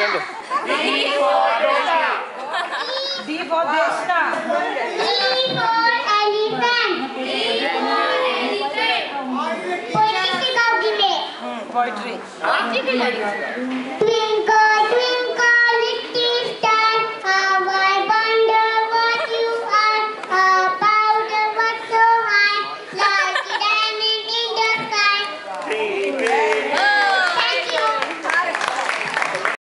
Fernando. D for Deshna. E for elephant. Poetry सिखाओगी मैं. Poetry. Twinkle, twinkle.